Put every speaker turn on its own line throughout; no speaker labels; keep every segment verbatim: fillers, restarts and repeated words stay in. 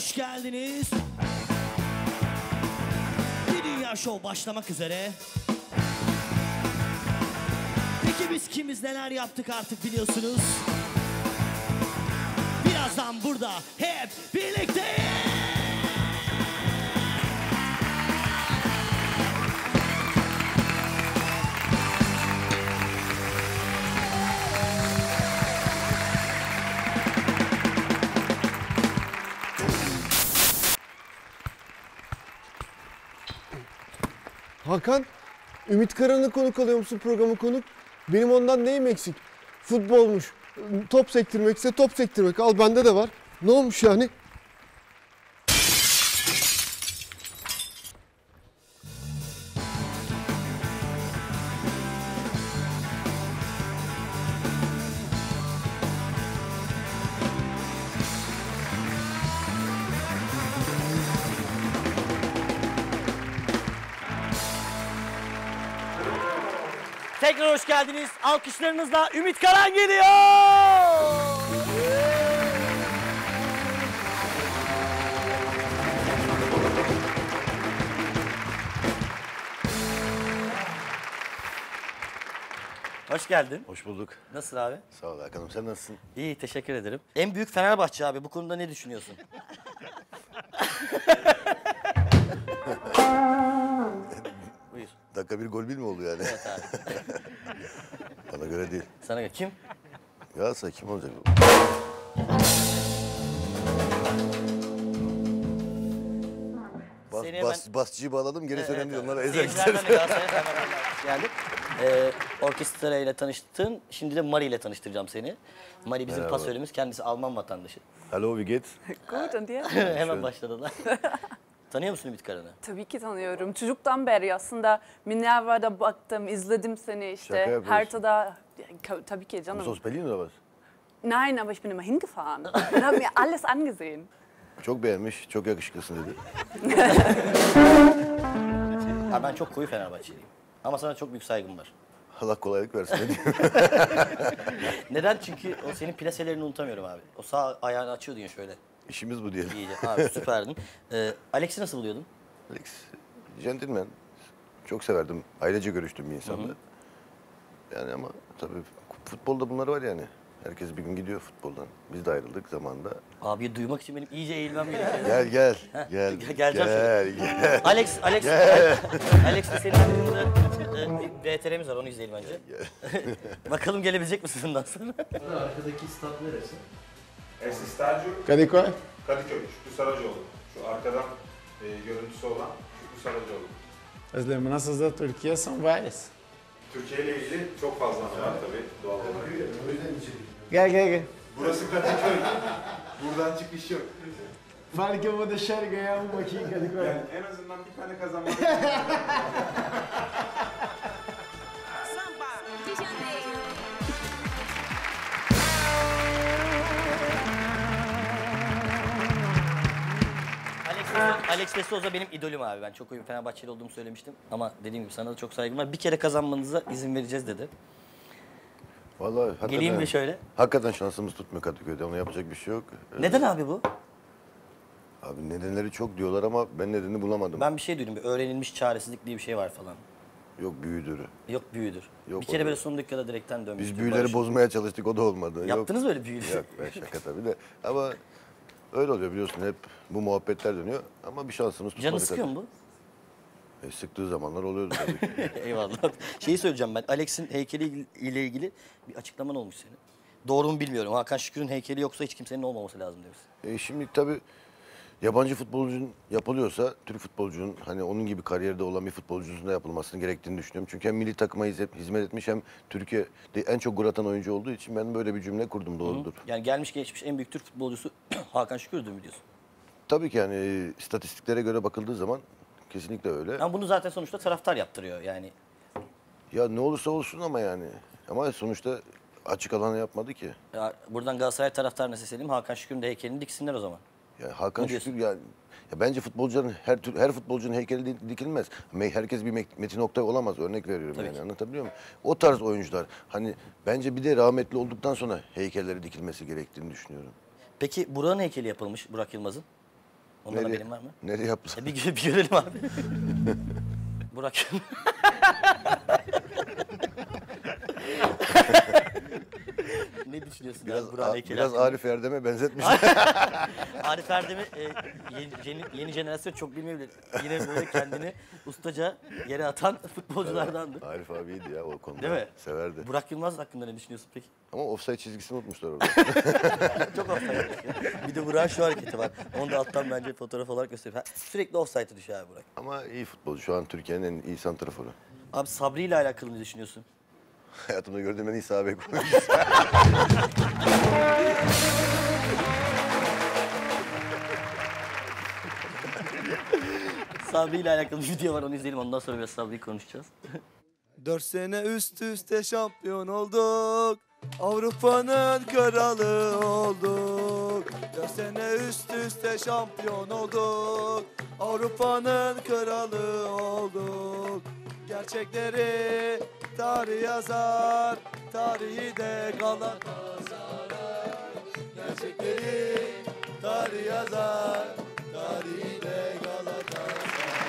hoş geldiniz. Bir Dünya Show başlamak üzere. Peki biz kimiz, neler yaptık artık biliyorsunuz. Birazdan burada hep birlikteyiz.
Hakan, Ümit Karan'ı konuk alıyor musun programı konuk? Benim ondan neyim eksik? Futbolmuş. Top sektirmekse top sektirmek. Al bende de var. Ne olmuş yani?
Tekrar hoş geldiniz. Alkışlarınızla Ümit Karan geliyor. Hoş geldin.
Hoş bulduk.
Nasılsın abi?
Sağ ol Hakan'ım, sen nasılsın?
İyi, teşekkür ederim. En büyük Fenerbahçe abi. Bu konuda ne düşünüyorsun? Buyur.
Dakika bir gol bir mi oldu yani?
Evet abi.
Bana göre değil.
Sana göre kim?
Galatasaray kim olacak? Bas,
Seni
bas, basçıyı bağladım, gerisi önemli değil. Onlara ezer
Seyircilerden de
gideriz.
Galatasaray'a Fenerbahçe'ye geldik. Ee, orkestra ile tanıştın. Şimdi de Mari ile tanıştıracağım seni. Mari bizim
Merhaba.
pasörümüz. Kendisi Alman vatandaşı.
Hello, wie geht's?
Gut, und dir?
Hemen başladılar. Tanıyor musun Ümit Karan'ı?
Tabii ki tanıyorum. Çocuktan beri aslında Minerva'da baktım, izledim seni
Şaka
işte.
yapıyorsun.
Herta'da, Ja, tabii ki
Bist du
canım.
aus Berlin oder was?
Nein, aber ich bin immer hingefahren und habe mir alles angesehen.
Çok beğenmiş, çok yakışıklısın dedi.
Ha, ben çok koyu Fenerbahçeliyim. Ama sana çok büyük saygım var.
Allah kolaylık versin. Ne diyeyim?
Neden? Çünkü o senin plaselerini unutamıyorum abi. O sağ ayağını açıyordun ya şöyle.
İşimiz bu diyelim.
İyice. Abi süperdin. Ee, Alex'i nasıl buluyordun?
Alex, gentleman. Çok severdim. Ailece görüştüğüm bir insandı. Yani ama tabii futbolda bunlar var yani. Herkes bir gün gidiyor futboldan. Biz de ayrıldık zamanında.
Abi duymak için benim iyice eğilmem gerekiyor.
Gel gel. Gel.
Geleceğim
gel, gel.
Alex, Alex, Alex de senin hakkında e, bir B T R'miz var, onu izleyelim önce. Bakalım gelebilecek misin bundan sonra?
Arkadaki stat neresi?
Es estádio
Kadıköy.
Kadıköy, Şükrü Saracoğlu. Şu arkadan e, görüntüsü olan Şükrü Saracoğlu.
As lembranças da Turquia são várias.
Türkiye ile ilgili çok fazla anı var tabii doğal olarak.
Gel gel gel.
Burası Kadıköy. Buradan çıkış yok.
Fale que eu vou deixar ele ganhar uma aqui em Kadıköy.
Yani en azından bir tane kazanmak.
Samba de Janeiro.
Alex, Alex de Souza benim idolüm abi. Ben çok uyum Fenerbahçeli olduğumu söylemiştim. Ama dediğim gibi sana da çok saygım var. Bir kere kazanmanıza izin vereceğiz dedi.
Vallahi hakikaten,
Geleyim mi şöyle?
hakikaten şansımız tutmuyor Kadıköy'de. Ona yapacak bir şey yok. Ee,
Neden abi bu?
Abi nedenleri çok diyorlar ama ben nedenini bulamadım.
Ben bir şey duydum. Bir öğrenilmiş çaresizlik diye bir şey var falan.
Yok büyüdür.
Yok büyüdür.
Yok,
bir kere
olur.
böyle son dakikada direkten dönmüştür.
Biz büyüleri
Barış.
bozmaya çalıştık, o da olmadı.
Yaptınız
yok.
böyle büyüleri.
Yok ben şaka tabii de. Ama öyle oluyor biliyorsun, hep bu muhabbetler dönüyor. Ama bir şansımız tutmadı.
Canı sıkıyor mu bu?
E, sıktığı zamanlar oluyordu tabii ki.
Eyvallah. Şeyi söyleyeceğim ben. Alex'in heykeli ile ilgili bir açıklaman olmuş senin. Doğru mu bilmiyorum. Hakan Şükür'ün heykeli yoksa hiç kimsenin olmaması lazım demişsin.
E, şimdi tabii yabancı futbolcunun yapılıyorsa Türk futbolcunun hani onun gibi kariyerde olan bir futbolcunun da yapılmasını gerektiğini düşünüyorum. Çünkü hem milli takıma hizmet etmiş hem Türkiye'de en çok gol atan oyuncu olduğu için ben böyle bir cümle kurdum, doğrudur.
Yani gelmiş geçmiş en büyük Türk futbolcusu Hakan Şükür'dür mü diyorsun?
Tabii ki yani e, istatistiklere göre bakıldığı zaman kesinlikle öyle.
Ama bunu zaten sonuçta taraftar yaptırıyor yani.
Ya ne olursa olsun ama yani. Ama sonuçta açık alana yapmadı ki.
Ya buradan Galatasaray taraftarına seslenelim. Hakan Şükür'ün de heykelini diksinler o zaman.
Yani Hakan
Ne diyorsun?
Şükür yani ya bence futbolcuların her tür her futbolcunun heykeli di- dikilmez. Me- Herkes bir Met- Metin Oktay olamaz, örnek veriyorum
Tabii
yani,
ki.
anlatabiliyor muyum? O tarz oyuncular hani bence bir de rahmetli olduktan sonra heykelleri dikilmesi gerektiğini düşünüyorum.
Peki Burak'ın heykeli yapılmış, Burak Yılmaz'ın. Ondan haberin var mı?
Nereye yaptılar?
E, bir, bir görelim abi. Burak. Ne düşünüyorsun
Biraz,
abi Burak'ın
a,
heykeli
biraz
hakkında?
Arif Erdem'e benzetmişler.
Arif Erdem'i e, yeni, yeni, yeni jenerasyon çok bilmeyebilir. Yine böyle kendini ustaca yere atan futbolculardandır.
Arif abiydi ya o konuda.
Değil mi?
Severdi.
Burak Yılmaz hakkında ne düşünüyorsun peki?
Ama offside çizgisini unutmuşlar orada.
Çok offside. Bir de Burak'ın şu hareketi var. Onu da alttan bence fotoğraf olarak göstereyim. Ha, sürekli offside'e düşüyor abi Burak.
Ama iyi futbolcu. Şu an Türkiye'nin en iyi santraforu.
Abi Sabri ile alakalı ne düşünüyorsun?
Hayatımda gördüğüm en iyi sağ bek oyuncusu.
Sabri ile alakalı bir video var, onu izleyelim. Ondan sonra biraz Sabri'yi konuşacağız.
Dört sene üst üste şampiyon olduk. Avrupa'nın kralı olduk. Dört sene üst üste şampiyon olduk. Avrupa'nın kralı olduk. Gerçekleri tarih yazar. Tarihi de Galatasaray. Gerçekleri tarih yazar. Tarihi de Galatasaray.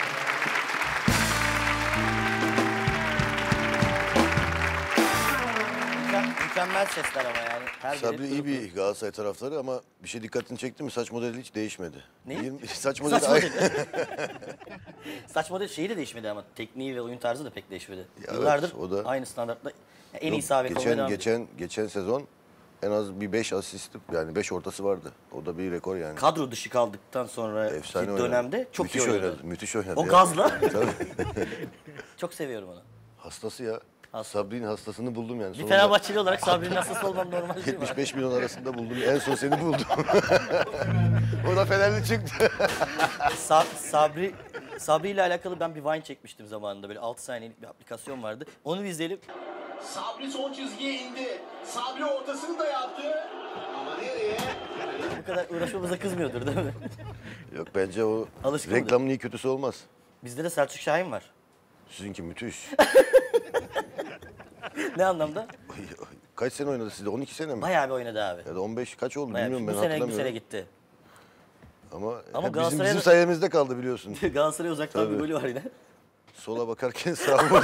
Mükemmel sesler ama yani. Her biri
Sabri iyi
pırıl
bir Galatasaray taraftarı ama bir şey dikkatini çekti mi? Saç modeli hiç değişmedi.
Ne?
yirmi saç
pırıl.
modeli
Saç
aynı.
modeli. Saç modeli şeyi de değişmedi ama tekniği ve oyun tarzı da pek değişmedi.
Ya
Yıllardır
evet, o da-
aynı standartla en iyi
Yok,
sağ bek olmaya
geçen
devam ediyor.
geçen geçen sezon en az bir beş asisti yani beş ortası vardı. O da bir rekor yani.
Kadro dışı kaldıktan sonra
Efsane oynadı.
dönemde çok
müthiş
iyi oynadı.
oynadı. Müthiş oynadı.
O
ya.
gazla.
Tabii.
Çok seviyorum onu.
Hastası ya.
Hasta.
Sabri'nin hastasını buldum yani.
Bir
Sonunda
Fenerbahçeli olarak Sabri'nin hastası olmam normal değil mi?
yetmiş beş milyon arasında buldum. En son seni buldum. O da Fenerli çıktı.
Sa- Sabri Sabri ile alakalı ben bir Vine çekmiştim zamanında. Böyle altı saniyelik bir aplikasyon vardı. Onu bir izleyelim.
Sabri son çizgiye indi. Sabri ortasını da yaptı. Ama nereye?
Bu kadar uğraşmamıza kızmıyordur değil mi?
Yok bence o
Alışkın
reklamın iyi kötüsü olmaz.
Bizde de Selçuk Şahin var.
Sizinki müthiş.
Ne anlamda?
Kaç sene oynadı sizde? on iki sene mi?
Bayağı bir oynadı abi.
Ya da on beş kaç oldu
Bayağı.
bilmiyorum
Bu
ben
sene bu
hatırlamıyorum.
sene gitti.
Ama,
Ama
hep bizim,
Galatasaray'a
bizim
da-
sayemizde kaldı biliyorsun.
Galatasaray uzaktan
Tabii.
bir golü var yine.
Sola bakarken sağa vurdu.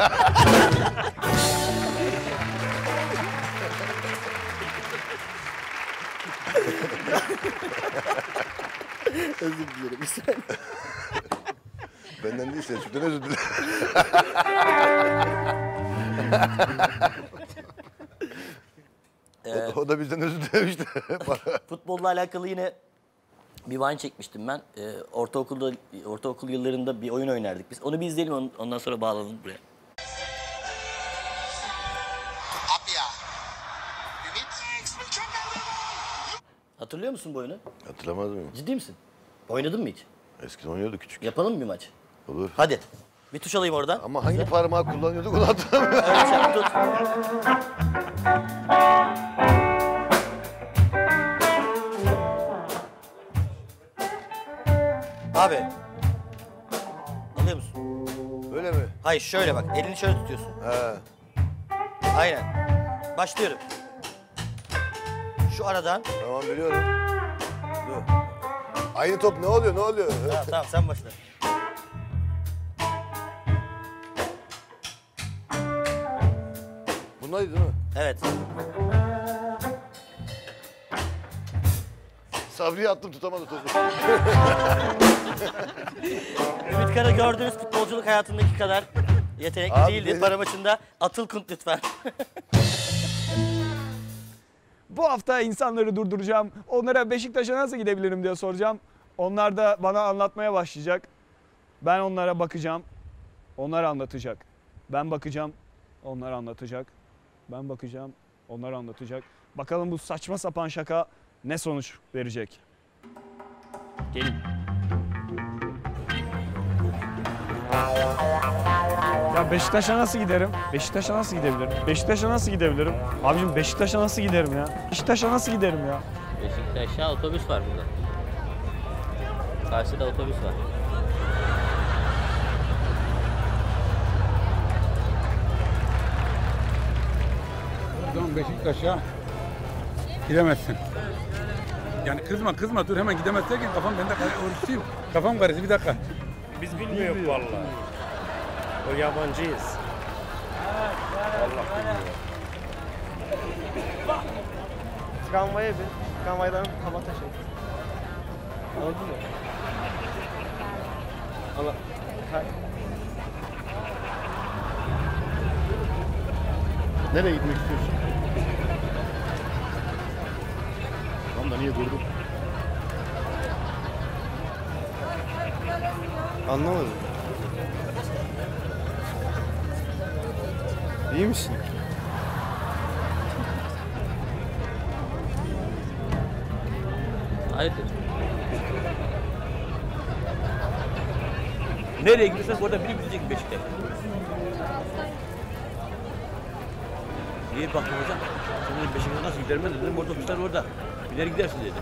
Özür dilerim. Bir saniye.
Benden değil Selçuk'tan özür dilerim. o, o da bizden özür dilemişti.
Futbolla alakalı yine bir Vine çekmiştim ben. Ee, ortaokulda ortaokul yıllarında bir oyun oynardık biz. Onu bir izleyelim, on- ondan sonra bağlanalım buraya.
Apya. Ümit.
Hatırlıyor musun bu oyunu?
Hatırlamaz mıyım?
Ciddi misin? Oynadın mı hiç?
Eskiden oynuyorduk küçük.
Yapalım mı bir maç?
Olur.
Hadi. Bir tuş alayım oradan.
Ama hangi parmağı kullanıyorduk onu hatırlamıyorum.
Öyle şey, tut. Abi. Alıyor musun?
Öyle mi?
Hayır şöyle bak. Elini şöyle tutuyorsun.
He.
Aynen. Başlıyorum. Şu aradan.
Tamam biliyorum. Dur. Aynı top ne oluyor ne oluyor?
Tamam tamam sen başla.
Bunlar değil mi?
Evet.
Sabri'ye attım tutamadı topu.
Ümit Kara gördüğünüz futbolculuk hayatındaki kadar yetenekli
Abi
değildi.
benim-
Para maçında atıl kunt lütfen.
Bu hafta insanları durduracağım. Onlara Beşiktaş'a nasıl gidebilirim diye soracağım. Onlar da bana anlatmaya başlayacak. Ben onlara bakacağım. Onlar anlatacak. Ben bakacağım. Onlar anlatacak. Ben bakacağım. Onlar anlatacak. Bakalım bu saçma sapan şaka ne sonuç verecek?
Gelin.
Ya Beşiktaş'a nasıl giderim? Beşiktaş'a nasıl gidebilirim? Beşiktaş'a nasıl gidebilirim? Abicim Beşiktaş'a nasıl giderim ya? Beşiktaş'a nasıl giderim ya?
Beşiktaş'a otobüs var burada. Karşıda otobüs var.
Buradan Beşiktaş'a gidemezsin. Yani kızma kızma dur hemen gidemezse ki kafam bende oruçluyum. Kafam karıştı bir dakika.
Biz bilmiyoruz vallahi. O yabancıyız. Vallahi bilmiyorum.
Tramvaya bin. Tramvaydan Kabataş'a git. Anladın mı? Ama...
Nereye gitmek istiyorsun? Tamam da niye durdun?
Anlamadım. İyi misin?
Hayırdır? Nereye gidiyorsak orada biri bilecek Beşiktaş. Niye baktın hocam? Senin Beşiktaş'a nasıl giderim ben dedim. Otobüsler orada. Biner gidersin dedim.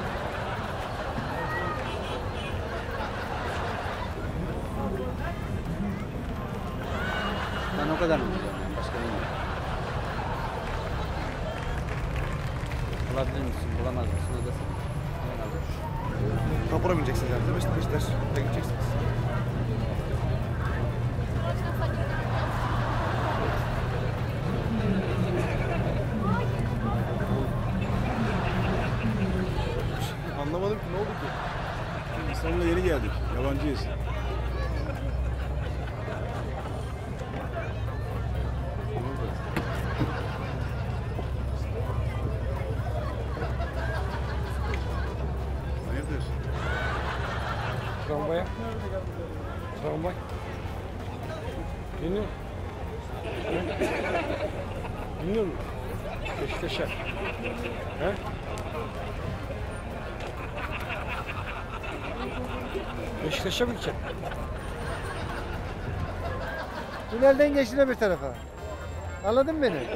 Ben o kadar mı biliyorum? Başka bilmiyorum. Bulabilir misin? Bulamaz mısın? O da sen.
Vapura bineceksiniz yani. Beşiktaş, Beşiktaş'a gideceksiniz.
Anlamadım ki ne oldu ki?
İstanbul'a yeni geldik. Yabancıyız.
Hayırdır?
Tramvaya. Tramvay. Biniyor. Biniyor mu? Beşiktaş'a. He? Beşiktaş'a mı gideceksin?
Tünelden geçtiğine bir tarafa. Anladın mı beni?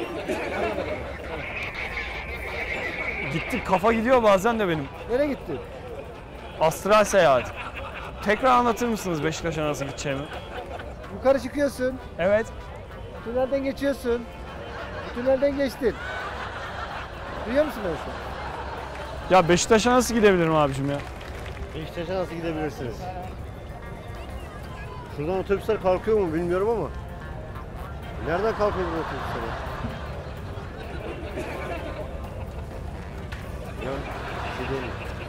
Gittik kafa gidiyor bazen de benim.
Nereye gittin?
Astral seyahat. Tekrar anlatır mısınız Beşiktaş'a nasıl gideceğimi?
Yukarı çıkıyorsun.
Evet.
Tünelden geçiyorsun. Tünelden geçtin. Duyuyor musun beni sen?
Ya Beşiktaş'a nasıl gidebilirim abicim ya?
Beşiktaş'a nasıl gidebilirsiniz? Şuradan otobüsler kalkıyor mu bilmiyorum ama. Nereden kalkıyor bu otobüsler? Ya şey değil mi?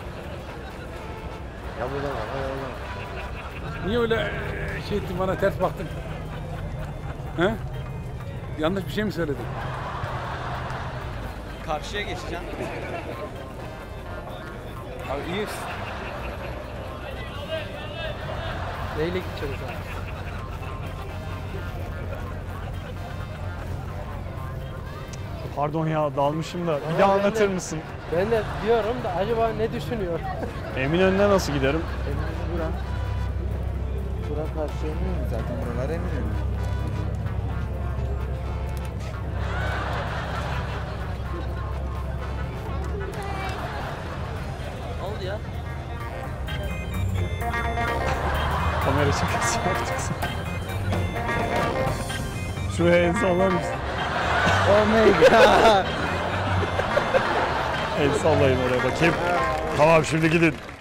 Ya buradan var, ya buradan var.
Niye öyle şey ettin bana ters baktın? He? Yanlış bir şey mi söyledin?
Karşıya geçeceğim.
Abi iyiyiz.
Neyle gideceğiz abi?
Pardon ya dalmışım da. Bir
Ama
daha
ben
anlatır
de-
mısın?
Ben de diyorum da acaba ne düşünüyor?
Eminönü'ne nasıl giderim?
Eminönü buran. Buran karşıya Eminönü zaten buralar Eminönü.
Ne oldu ya?
Kamera çekilsin yapacaksın. Şuraya el sallar mısın?
Oh my god.
El sallayın oraya bakayım. Tamam şimdi gidin.